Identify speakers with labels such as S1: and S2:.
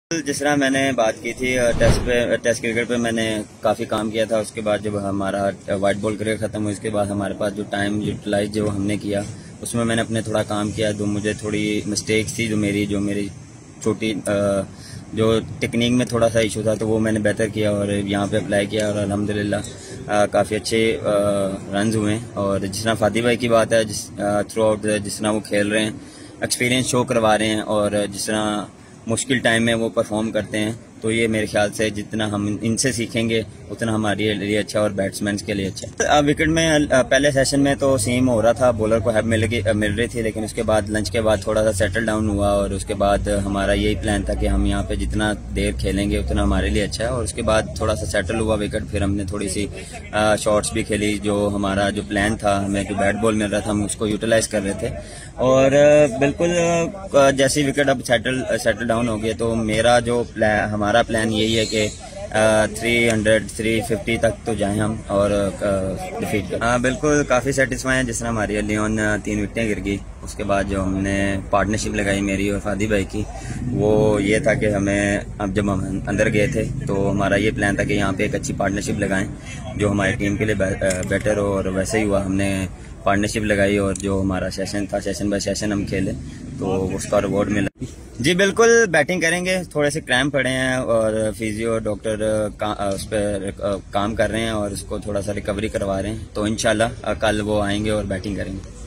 S1: जिस तरह मैंने बात की थी टेस्ट क्रिकेट पे मैंने काफ़ी काम किया था। उसके बाद जब हमारा वाइट बॉल क्रिकेट ख़त्म हुआ, इसके बाद हमारे पास जो टाइम यूटिलाइज जो हमने किया उसमें मैंने अपने थोड़ा काम किया। जो मुझे थोड़ी मिस्टेक्स थी, जो मेरी छोटी जो टेक्निक में थोड़ा सा इशू था, तो वो मैंने बेहतर किया और यहाँ पे अप्लाई किया और अल्हम्दुलिल्लाह काफ़ी अच्छे रन्स हुए। और जिस तरह फादी भाई की बात है, थ्रू आउट जिस तरह वो खेल रहे हैं, एक्सपीरियंस शो करवा रहे हैं और जिस तरह मुश्किल टाइम में वो परफॉर्म करते हैं, तो ये मेरे ख्याल से जितना हम इनसे सीखेंगे उतना हमारे लिए अच्छा और बैट्समैन के लिए अच्छा। विकेट में पहले सेशन में तो सीम हो रहा था, बॉलर को हेल्प मिल रही थी, लेकिन उसके बाद लंच के बाद थोड़ा सा सेटल डाउन हुआ और उसके बाद हमारा यही प्लान था कि हम यहाँ पे जितना देर खेलेंगे उतना हमारे लिए अच्छा है। और उसके बाद थोड़ा सा सेटल हुआ विकेट, फिर हमने थोड़ी सी शॉट्स भी खेली। जो हमारा जो प्लान था, हमें जो बैट बॉल मिल रहा था हम उसको यूटिलाइज कर रहे थे। और बिल्कुल जैसे विकेट अब सेटल डाउन हो गया, तो मेरा जो हमारा प्लान यही है कि 350 तक तो जाएं हम और डिफीट करें। बिल्कुल काफ़ी सेटिस्फाई हैं। जिस तरह हमारी लियोन 3 विकेटें गिर गई, उसके बाद जो हमने पार्टनरशिप लगाई मेरी और फादी भाई की, वो ये था कि हमें अब जब हम अंदर गए थे तो हमारा ये प्लान था कि यहाँ पे एक अच्छी पार्टनरशिप लगाएं जो हमारी टीम के लिए बेटर हो। और वैसे ही हुआ, हमने पार्टनरशिप लगाई और जो हमारा सेशन था, सेशन बाय सेशन हम खेले तो उसका रिवॉर्ड मिला। जी बिल्कुल, बैटिंग करेंगे। थोड़े से क्रैम्प पड़े हैं और फिजियो डॉक्टर उस पर काम कर रहे हैं और उसको थोड़ा सा रिकवरी करवा रहे हैं, तो इंशाल्लाह कल वो आएंगे और बैटिंग करेंगे।